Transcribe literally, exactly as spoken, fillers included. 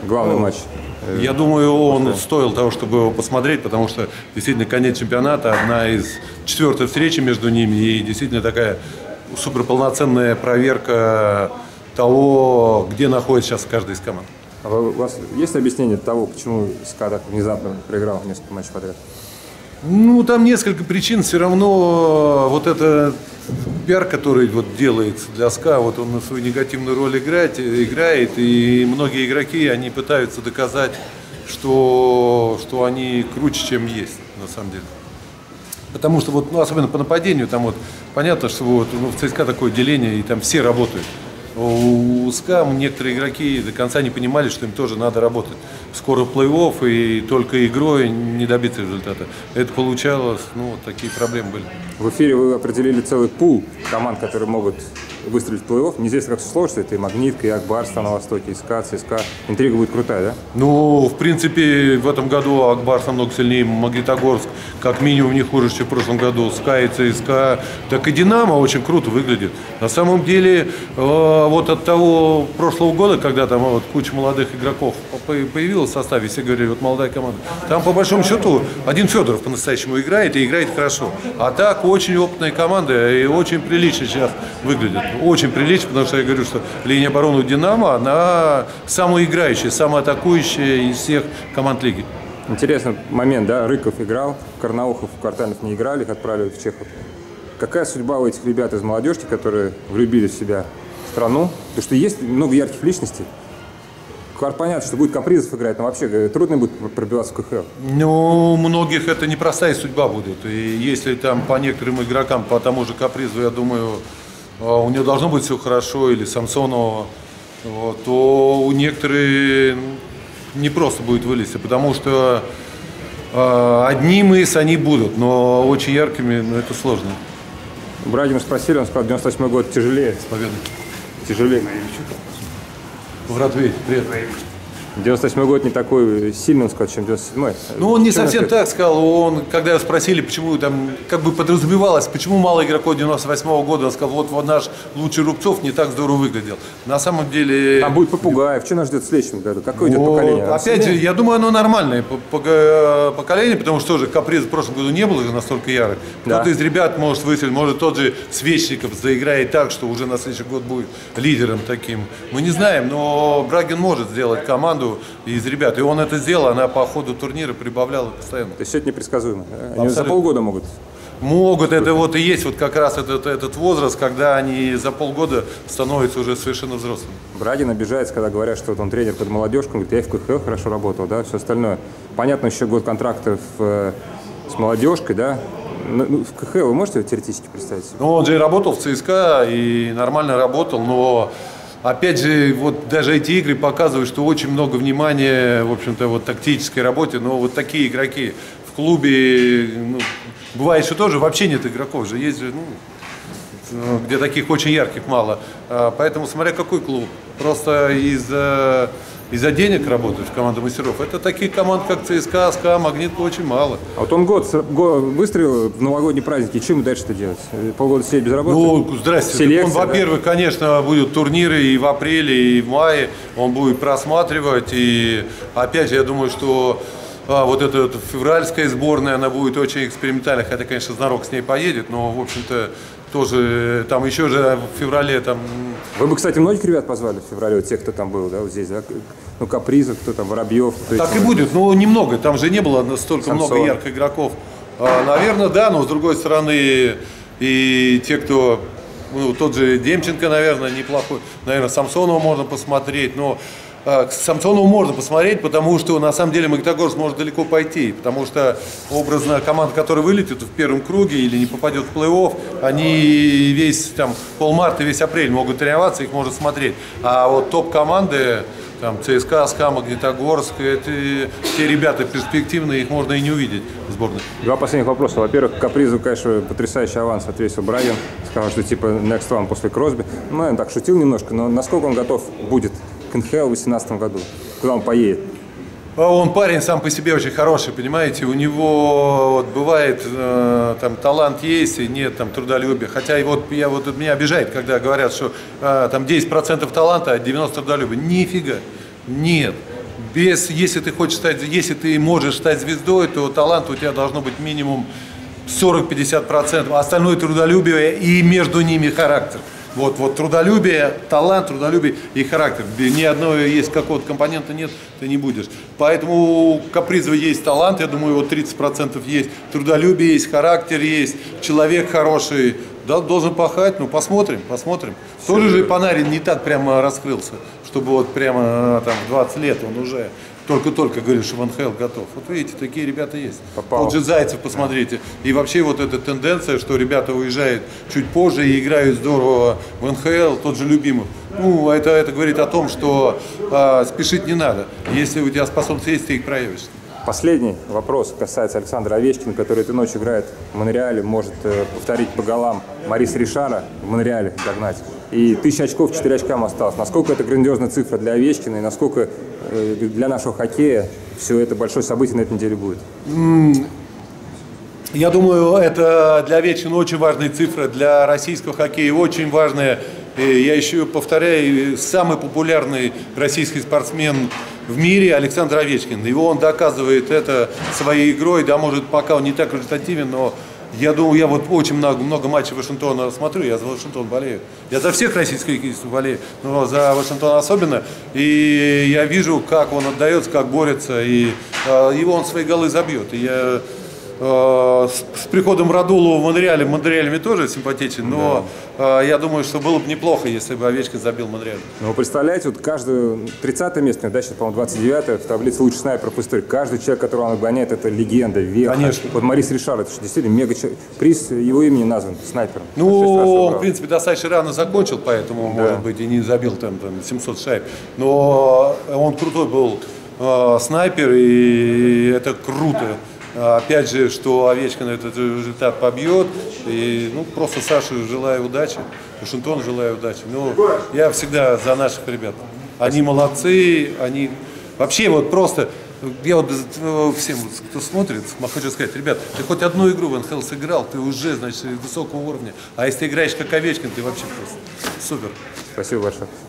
главный ну, матч? Я думаю, он стоил того, чтобы его посмотреть, потому что действительно конец чемпионата, одна из четвертой встречи между ними, и действительно такая суперполноценная проверка того, где находится сейчас каждая из команд. А у вас есть объяснение того, почему СКА так внезапно проиграл несколько матчей подряд? Ну, там несколько причин. Все равно вот это пиар, который вот делается для СКА, вот он на свою негативную роль играет, играет, и многие игроки, они пытаются доказать, что, что они круче, чем есть, на самом деле. Потому что, вот, ну, особенно по нападению, там вот понятно, что вот, ну, в ЦСКА такое деление, и там все работают. У СКА некоторые игроки до конца не понимали, что им тоже надо работать. Скоро плей-офф, и только игрой не добиться результата. Это получалось, ну, вот такие проблемы были. В эфире вы определили целый пул команд, которые могут выстрелить в плей-офф. Неизвестно, как все сложится. Это и Магнитка, и Акбарс на Востоке, и СКА, ЦСКА. Интрига будет крутая, да? Ну, в принципе, в этом году Акбарс намного сильнее, Магнитогорск, как минимум, не хуже, чем в прошлом году. СКА и ЦСКА. Так и Динамо очень круто выглядит. На самом деле, вот от того прошлого года, когда там вот куча молодых игроков появилась в составе, все говорили, вот молодая команда, там по большому счету один Федоров по-настоящему играет, и играет хорошо. А так очень опытная команда и очень прилично сейчас выглядит. Очень прилично, потому что я говорю, что линия обороны у Динамо, она самая играющая, самая атакующая из всех команд лиги. Интересный момент, да, Рыков играл, Карнаухов, Картанов не играли, их отправили в Чехов. Какая судьба у этих ребят из молодежки, которые влюбили в себя страну? Потому что есть много ярких личностей. Понятно, что будет Капризов играть, но вообще трудно будет пробиваться в КХЛ. Ну, у многих это непростая судьба будет. И если там по некоторым игрокам, по тому же Капризу, я думаю, у него должно быть все хорошо, или Самсонова, вот, то у некоторых не просто будет вылезти, потому что э, одними с они будут, но очень яркими, ну, это сложно. Брагина спросили, он сказал, девяносто восьмой год тяжелее. С победой. Тяжелее. Братвей, привет. девяносто восьмой год не такой сильный, он сказал, чем девяносто седьмой. Ну, он не совсем так сказал. Он, когда его спросили, почему там, как бы подразумевалось, почему мало игроков девяносто восьмого года, он сказал, вот, вот наш лучший Рубцов не так здорово выглядел. На самом деле... Там будет Попугаев. Что нас ждет в следующем году? Какое идет поколение? Опять же, я думаю, оно нормальное поколение, потому что тоже Каприз в прошлом году не был уже настолько ярок. Кто-то да. из ребят может выстрелить, может тот же Свечников заиграет так, что уже на следующий год будет лидером таким. Мы не знаем, но Брагин может сделать команду из ребят. И он это сделал, она по ходу турнира прибавляла постоянно. То есть все это непредсказуемо. Они за полгода могут? Могут. Это вот и есть вот как раз этот, этот возраст, когда они за полгода становятся уже совершенно взрослыми. Брагин обижается, когда говорят, что вот он тренер под молодежку, он говорит, я в КХЛ хорошо работал, да, все остальное. Понятно, еще год контрактов э, с молодежкой, да. Ну, в КХЛ вы можете теоретически представить себе? Ну, он же и работал в ЦСКА, и нормально работал, но... Опять же, вот даже эти игры показывают, что очень много внимания, в общем-то, вот тактической работе, но вот такие игроки в клубе, ну, бывает, что тоже вообще нет игроков же, есть же, ну, где таких очень ярких мало. Поэтому смотря какой клуб, просто из-за из-за денег работают в команду мастеров. Это таких команд, как ЦСКА, СКА, Магнитка очень мало. А вот он год, год выстрелил в новогодние праздники, и что ему дальше-то делать? Полгода сидеть без работы? Ну, здрасте. Селекция, он, во-первых, да? конечно, будут турниры и в апреле, и в мае. Он будет просматривать. И опять же, я думаю, что а, вот эта вот февральская сборная, она будет очень экспериментальной. Хотя, конечно, Знарок с ней поедет, но, в общем-то, тоже там еще же в феврале там... Вы бы, кстати, многих ребят позвали в феврале, вот тех, кто там был, да, вот здесь, да? Ну, Капризов, кто там, Воробьев. Кто так эти... и будет, но немного, там же не было столько Самсон. много ярких игроков. А, наверное, да, но с другой стороны, и те, кто, ну, тот же Демченко, наверное, неплохой, наверное, Самсонова можно посмотреть, но к Самсонову можно посмотреть, потому что на самом деле Магнитогорск может далеко пойти, потому что образно команда, которая вылетит в первом круге или не попадет в плей-офф, они весь там полмарта, весь апрель могут тренироваться, их можно смотреть. А вот топ-команды, там ЦСКА, СКА, Магнитогорск, это те ребята перспективные, их можно и не увидеть в сборной. Два последних вопроса. Во-первых, Капризу, конечно, потрясающий аванс отвесил Брагин. Сказал, что типа next one после Кросби. Ну, он так шутил немножко, но насколько он готов будет к эн ха эл в две тысячи восемнадцатом году? Куда он поедет? Он парень сам по себе очень хороший, понимаете, у него вот, бывает э, там талант есть и нет там трудолюбия, хотя и вот, я, вот меня обижает, когда говорят, что э, там десять процентов таланта, а девяносто процентов трудолюбия. Нифига, нет. Без, если ты хочешь стать, если ты можешь стать звездой, то талант у тебя должно быть минимум сорок-пятьдесят процентов, остальное трудолюбие и между ними характер. Вот, вот трудолюбие, талант, трудолюбие и характер. Ни одного есть какого-то компонента нет, ты не будешь. Поэтому у Капризова есть талант, я думаю, вот тридцать процентов есть. Трудолюбие есть, характер есть, человек хороший, да, должен пахать. Ну, посмотрим, посмотрим. Все. Тоже же Панарин не так прямо раскрылся, чтобы вот прямо там в двадцать лет он уже только-только говорил, что в эн ха эл готов. Вот видите, такие ребята есть. Попал. Тот же Зайцев, посмотрите. И вообще вот эта тенденция, что ребята уезжают чуть позже и играют здорово в эн ха эл, тот же Любимов. Ну, это, это говорит о том, что а, спешить не надо. Если у тебя способности есть, ты их проявишь. Последний вопрос касается Александра Овечкина, который эту ночь играет в Монреале, может э, повторить по голам Мариса Ришара в Монреале догнать. И тысяча очков, четыре очкам осталось. Насколько это грандиозная цифра для Овечкина и насколько э, для нашего хоккея все это большое событие на этой неделе будет? Я думаю, это для Овечкина очень важная цифра, для российского хоккея очень важная. Я еще повторяю, самый популярный российский спортсмен в мире Александр Овечкин. Его он доказывает это своей игрой, да, может, пока он не так результативен, но я думаю, я вот очень много, много матчей Вашингтона смотрю, я за Вашингтон болею. Я за всех российских хоккеистов болею, но за Вашингтон особенно. И я вижу, как он отдается, как борется, и э, его он свои голы забьет. И я С, с приходом Радулова в Монреале, Монреале мне тоже симпатичен, но да. э, я думаю, что было бы неплохо, если бы Овечкин забил Монреаль. Ну, вы представляете, вот каждое тридцатое место, да, сейчас, по-моему, двадцать девятое в таблице лучших снайперов в истории. Каждый человек, которого он обгоняет, это легенда, веха. Конечно. Вот Марис Ришар, это действительно мега приз его имени назван, снайпером. Ну, он, в принципе, достаточно рано закончил, поэтому, да. может быть, и не забил там, там семьсот шайб. Но он крутой был э, снайпер, и это круто. Опять же, что Овечкин этот результат побьет. И, ну, просто Саше желаю удачи, Вашингтону желаю удачи. Но я всегда за наших ребят. Они молодцы, они вообще вот просто. Я вот всем, кто смотрит, хочу сказать, ребят, ты хоть одну игру в эн ха эл сыграл, ты уже, значит, высокого уровня. А если ты играешь как Овечкин, ты вообще просто супер. Спасибо большое.